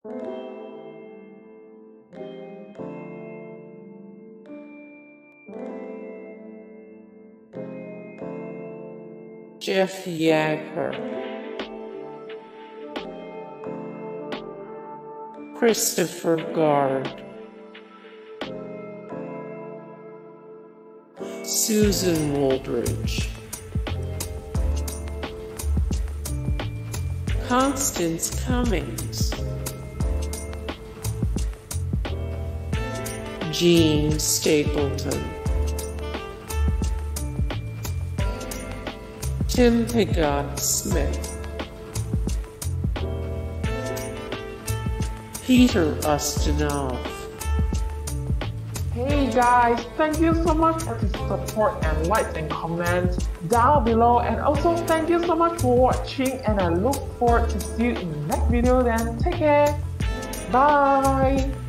Jeff Yager, Christopher Gard, Susan Wooldridge, Constance Cummings, Jean Stapleton, Tim Pigott-Smith, Peter Ustinov. Hey guys, thank you so much for the support and likes and comments down below, and also thank you so much for watching, and I look forward to see you in the next video. Then take care, bye.